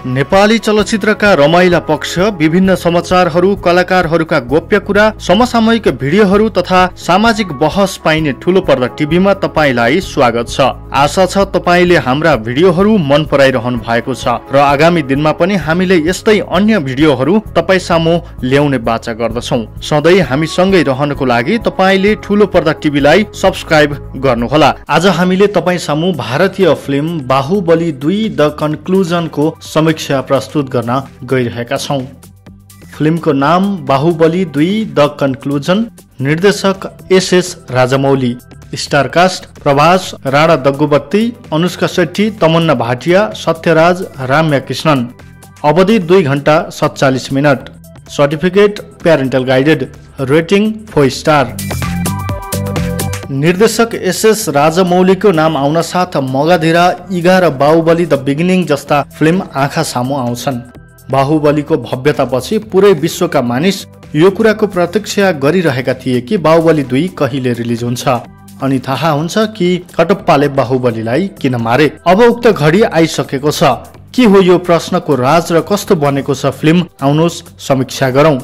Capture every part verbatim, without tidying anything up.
नेपाली चलचित्रका रमाइला पक्ष, विभिन्न समाचारहरू, कलाकारहरूका गोप्य कुरा, समसामयिक भिडियोहरू तथा सामाजिक बहस पाइने ठूलो पर्दा टिभीमा तपाईलाई स्वागत छ। आशा छ तपाईले हाम्रा भिडियोहरू मन पराइरहनु भएको छ र आगामी दिनमा पनि हामीले यस्तै अन्य भिडियोहरू तपाई सामु ल्याउने बाचा गर्दछौं। सधैँ हामी सँगै रहनको लागि तपाईले ठूलो पर्दा टिभीलाई सब्स्क्राइब गर्नुहोला। आज हामीले तपाई सामु भारतीय फिल्म बाहुबली दुई द कन्क्लुजन को समीक्षा प्रस्तुत गर्न गइरहेका छौं। फिल्मको नाम बाहुबली दुई द कन्क्लुजन, निर्देशक S S Rajamouli, star cast Prabhas, Rana Daggubati, Anushka Shetty, Tamannaah Bhatia, Sathyaraj, Ramya Krishnan. अवधि दुई घण्टा सत्तालीस minute. Certificate parental guided. Rating four star. निर्देशक एस एस राजामौलीको नाम आउन साथ मगधीरा, इगा र बाहुबली द बिगिनिङ जस्ता फिल्म आँखा सामु आउँछन्। बाहुबलीको भव्यतापछि पुरै विश्वका मानिस यो कुराको प्रतीक्षा गरिरहेका थिए कि बाहुबली दुई कहिले रिलिज हुन्छ अनि थाहा हुन्छ कि कटप्पाले बाहुबलीलाई किन मारे। अब उक्त घडी आइसकेको छ। के हो यो प्रश्नको राज र कस्तो बनेको छ फिल्म? आउनुहोस् समीक्षा गरौं।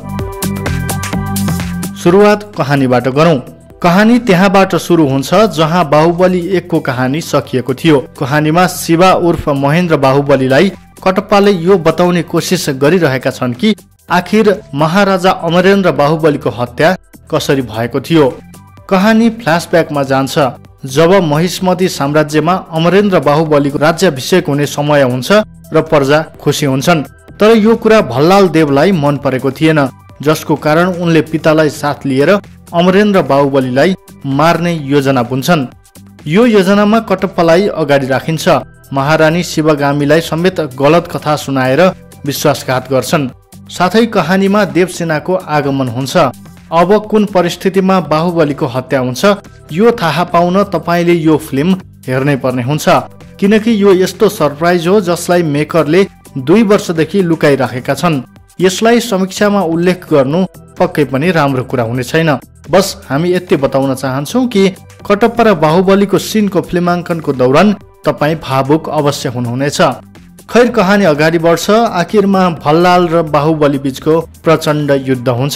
सुरुवात कहानीबाट गरौं। कहानी त्यहाँबाट सुरु हुन्छ जहाँ बाहुबली एक को कहानी सकिएको थियो। कहानीमा शिवा उर्फ महेन्द्र बाहुबलीलाई कटप्पाले यो बताउने कोसिस गरिरहेका छन् कि आखिर महाराजा अमरेन्द्र बाहुबलीको हत्या कसरी भएको थियो। कहानी फ्ल्यासब्याकमा जान्छ जब महिष्मती साम्राज्यमा अमरेन्द्र बाहुबलीको राज्याभिषेक हुने समय हुन्छ र प्रजा खुसी हुन्छन्। तर यो कुरा भल्लाल देवलाई मन परेको थिएन, जसको कारण उनले पितालाई साथ लिएर अमरेन्द्र बाहुबलीलाई मार्ने योजना बुन्छन्। यो योजनामा कटप्पालाई अगाडि राखिन्छ। महारानी शिवगामीलाई समेत गलत कथा सुनाएर विश्वासघात गर्छन्। साथै कहानीमा देवसेनाको आगमन हुन्छ। अब कुन परिस्थितिमा बाहुबलीको हत्या हुन्छ यो थाहा पाउन तपाईले यो फिल्म हेर्नै पर्ने हुन्छ, किनकि यो यस्तो सरप्राइज हो जसलाई मेकरले दुई वर्षदेखि लुकाइराखेका छन्। यसलाई समीक्षामा उल्लेख गर्नु पक्कै पनि राम्रो कुरा हुने छैन। बस हामी यति बताउन चाहन्छौं कि कटप्पा र बाहुबलीको सिनको फिल्माङ्कनको दौरान तपाई भावुक अवश्य हुनुहुनेछ। खैर कहानी अगाडि बढ्छ। आखिरमा भल्लाल र बाहुबली बीचको प्रचण्ड युद्ध हुन्छ।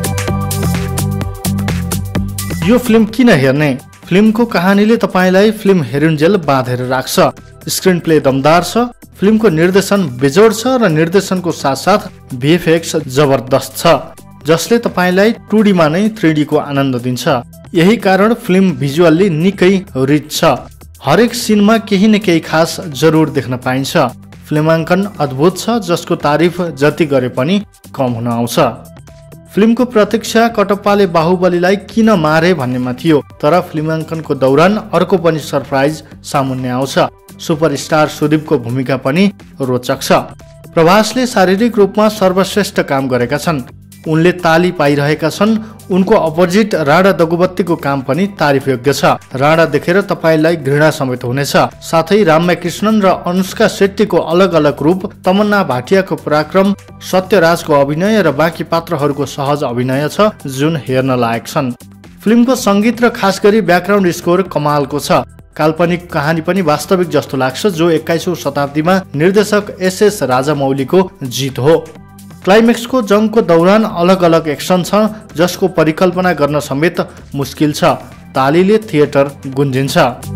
यो फिल्म किन हेर्ने? फिल्मको कहानीले तपाईलाई फिल्म हेरुन्जेल बाँधेर राख्छ। स्क्रिन प्ले दमदार छ। फिल्मको निर्देशन बेजोड छ र निर्देशनको साथसाथ भिएफएक्स जबरदस्त छ, जसले तपाईलाई टू डी मा नै थ्री डी को आनन्द दिन्छ। यही कारण फिल्म भिजुअल्ली निकै रिच छ। हरेक सिनमा केही न केही खास जरुर देख्न पाइन्छ। फिल्माङ्कन अद्भुत छ, जसको तारिफ जति गरे पनि कम हुन आउँछ। फिल्मको प्रतीक्षा कटप्पाले बाहुबलीलाई किन मारे भन्नेमा थियो, तर फिल्माङ्कनको दौरान अर्को पनि सरप्राइज सामुन्ने आउँछ। सुपरस्टार सुदीपको भूमिका पनि रोचक छ। प्रभासले शारीरिक रूपमा सर्वश्रेष्ठ काम गरेका छन्। उनले ताली पाइरहेका छन्। उनको अपोजिट राणा दग्गुबत्तीको काम पनि तारिफ योग्य छ। राणा देखेर तपाईलाई घृणा समेत हुनेछ। साथै राम्या कृष्णन र अनुष्का शेट्टीको अलग अलग रूप, तमन्ना भाटियाको पराक्रम, सत्यराजको अभिनय र बाँकी पात्रहरूको सहज अभिनय छ जुन हेर्न लायक छन्। फिल्मको संगीत र खास गरी ब्याकग्राउन्ड स्कोर कमालको छ। काल्पनिक कहानी पनि वास्तविक जस्तो लाग्छ, जो एक्काइसौं शताब्दीमा निर्देशक एस एस राजामौलीको जित हो। क्लाइमेक्सको जंगको दौरान अलग अलग एक्सन छ, जसको परिकल्पना गर्न समेत मुस्किल छ। तालीले थिएटर गुन्जिन्छ।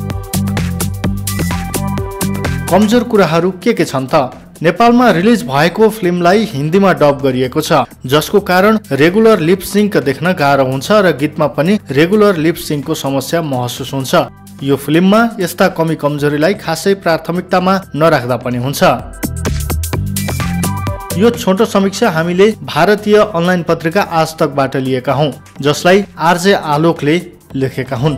कमजोर कुराहरू के के छन् त? नेपालमा रिलिज भएको फिल्मलाई हिन्दीमा डब गरिएको छ, जसको कारण रेगुलर लिप सिंक देख्न गाह्रो हुन्छ र गीतमा पनि रेगुलर लिप सिंकको समस्या महसुस हुन्छ। यो फिल्ममा यस्ता कमी कमजोरीलाई खासै प्राथमिकतामा नराख्दा पनि हुन्छ। यो छोटो समीक्षा हामीले भारतीय अनलाइन पत्रिका आज तकबाट लिएका हौं, जसलाई आरजे आलोकले लेखेका हुन्।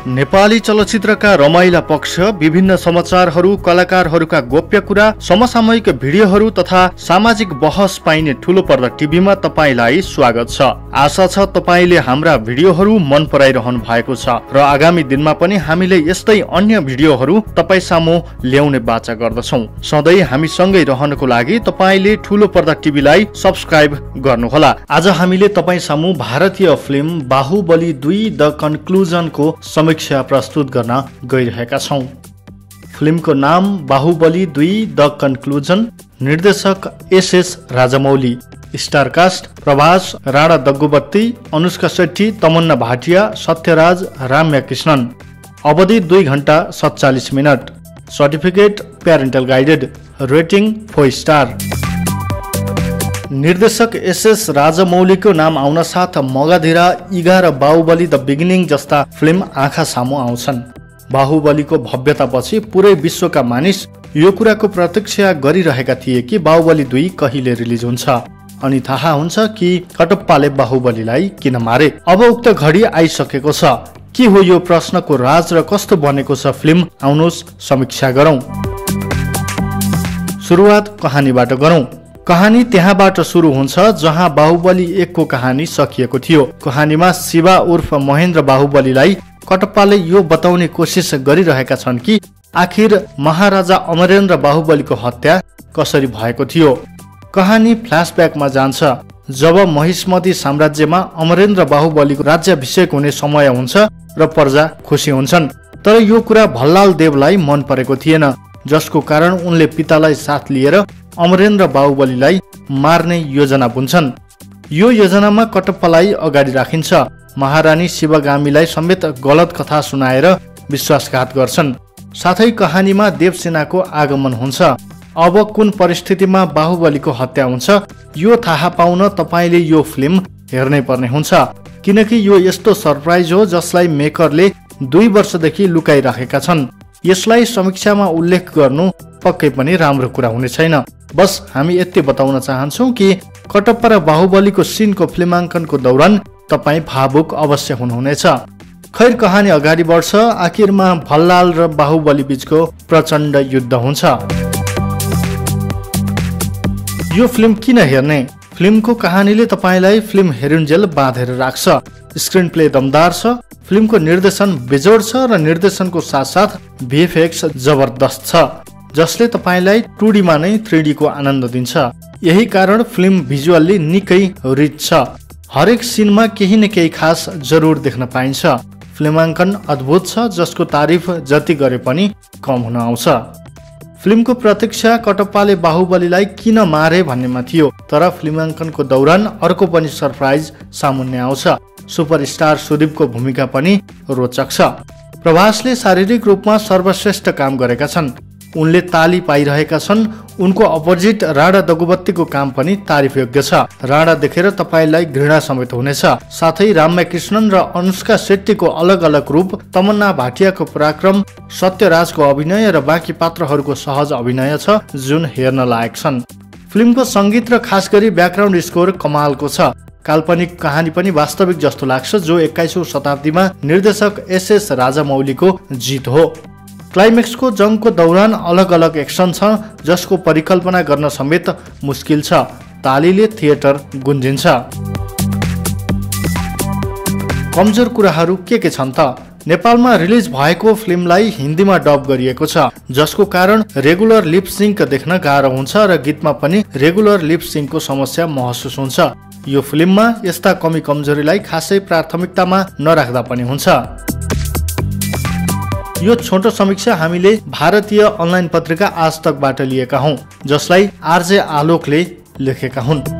नेपाली चलचित्रका रमाइला पक्ष, विभिन्न समाचारहरू, कलाकारहरूका गोप्य कुरा, समसामयिक भिडियोहरू तथा सामाजिक बहस पाइने ठूलो पर्दा टिभीमा तपाईलाई स्वागत छ। आशा छ तपाईले हाम्रा भिडियोहरू मन पराइरहनु भएको छ र आगामी दिनमा पनि हामीले यस्तै अन्य भिडियोहरू तपाई सामु ल्याउने बाचा गर्दछौं। सधैँ हामी सँगै रहनको लागि तपाईले ठूलो पर्दा टिभीलाई सब्स्क्राइब गर्नुहोला। आज हामीले तपाई सामु भारतीय फिल्म बाहुबली दुई द कन्क्लुजनको समीक्षा प्रस्तुत गर्न गइरहेका छौं। फिल्मको नाम बाहुबली दुई द कन्क्लुजन, निर्देशक S S Rajamouli, star cast Prabhas, Rana Daggubati, Anushka Shetty, Tamannaah Bhatia, Sathyaraj, Ramya Krishnan. अवधि दुई घण्टा सत्तालीस minute. Certificate parental guided. Rating four star. निर्देशक एस एस राजामौलीको नाम आउन साथ मगधीरा, इगा र बाहुबली द बिगिनिङ जस्ता फिल्म आँखा सामु आउँछन्। बाहुबलीको भव्यतापछि पुरै विश्वका मानिस यो कुराको प्रतीक्षा गरिरहेका थिए कि बाहुबली दुई कहिले रिलिज हुन्छ अनि थाहा हुन्छ कि कटप्पाले बाहुबलीलाई किन मारे। अब उक्त घडी आइसकेको छ। के हो यो प्रश्नको राज र कस्तो बनेको छ फिल्म? आउनुहोस् समीक्षा गरौं। सुरुवात कहानीबाट गरौं। कहानी त्यहाँबाट सुरु हुन्छ जहाँ बाहुबली एक को कहानी सकिएको थियो। कहानीमा शिवा उर्फ महेन्द्र बाहुबलीलाई कटप्पाले यो बताउने कोसिस गरिरहेका छन् कि आखिर महाराजा अमरेन्द्र बाहुबलीको हत्या कसरी भएको थियो। कहानी फ्ल्यासब्याकमा जान्छ जब महिष्मती साम्राज्यमा अमरेन्द्र बाहुबलीको राज्याभिषेक हुने समय हुन्छ र प्रजा खुसी हुन्छन्। तर यो कुरा भल्लाल देवलाई मन परेको थिएन, जसको कारण उनले पितालाई साथ लिएर अमरेन्द्र बाहुबलीलाई मार्ने योजना बुन्छन्। यो योजनामा कटप्पालाई अगाडि राखिन्छ। महारानी शिवगामीलाई समेत गलत कथा सुनाएर विश्वासघात गर्छन्। साथै कहानीमा देवसेनाको आगमन हुन्छ। अब कुन परिस्थितिमा बाहुबलीको हत्या हुन्छ यो थाहा पाउन तपाईले यो फिल्म हेर्नै पर्ने हुन्छ, किनकि यो यस्तो सरप्राइज हो जसलाई मेकरले दुई वर्षदेखि लुकाइराखेका छन्। यसलाई समीक्षामा उल्लेख गर्नु पक्कै पनि राम्रो कुरा हुने छैन। बस हामी यति बताउन चाहन्छौँ कि कटप्पा र बाहुबलीको सिनको फिल्माङ्कनको दौरान तपाईँ भावुक अवश्य हुनुहुनेछ। खैर कहानी अगाडि बढ्छ। आखिरमा भल्लाल र बाहुबली बीचको प्रचण्ड युद्ध हुन्छ। यो फिल्म किन हेर्ने? फिल्मको कहानीले तपाईलाई फिल्म हेरुन्जेल बाँधेर राख्छ। स्क्रिन प्ले दमदार छ। फिल्मको निर्देशन बेजोड छ र निर्देशनको साथसाथ भिएफएक्स जबरदस्त छ, जसले तपाईलाई टू डी मा नै थ्री डी को आनन्द दिन्छ। यही कारण फिल्म भिजुअल्ली निकै रिच छ। हरेक सिनमा केही न केही खास जरुर देख्न पाइन्छ। फिल्माङ्कन अद्भुत छ, जसको तारिफ जति गरे पनि कम हुन आउँछ। फिल्मको प्रतीक्षा कटप्पाले बाहुबलीलाई किन मारे भन्नेमा थियो, तर फिल्माङ्कनको दौरान अर्को पनि सरप्राइज सामुन्ने आउँछ। सुपरस्टार सुदीपको भूमिका पनि रोचक छ। प्रभासले शारीरिक रूपमा सर्वश्रेष्ठ काम गरेका छन्। उनले ताली पाइरहेका छन्। उनको अपोजिट राणा दग्गुबत्तीको काम पनि तारिफ योग्य छ। राणा देखेर तपाईलाई घृणा समेत हुनेछ। साथै राम्या कृष्णन र अनुष्का शेट्टीको अलग अलग रूप, तमन्ना भाटियाको पराक्रम, सत्यराजको अभिनय र बाँकी पात्रहरूको सहज अभिनय छ जुन हेर्न लायक छन्। फिल्मको संगीत र खास गरी ब्याकग्राउन्ड स्कोर कमालको छ। काल्पनिक कहानी पनि वास्तविक जस्तो लाग्छ, जो एक्काइसौं शताब्दीमा निर्देशक एस एस राजामौलीको जित हो। क्लाइमेक्सको जंगको दौरान अलग अलग एक्सन छ, जसको परिकल्पना गर्न समेत मुस्किल छ। तालीले थिएटर गुन्जिन्छ। कमजोर कुराहरू के के छन् त? नेपालमा रिलिज भएको फिल्मलाई हिन्दीमा डब गरिएको छ, जसको कारण रेगुलर लिप सिंक देख्न गाह्रो हुन्छ र गीतमा पनि रेगुलर लिप सिंकको समस्या महसुस हुन्छ। यो फिल्ममा यस्ता कमी कमजोरीलाई खासै प्राथमिकतामा नराख्दा पनि हुन्छ। यो छोटो समीक्षा हामीले भारतीय अनलाइन पत्रिका आज तकबाट लिएका हौं, जसलाई आरजे आलोकले लेखेका हुन्।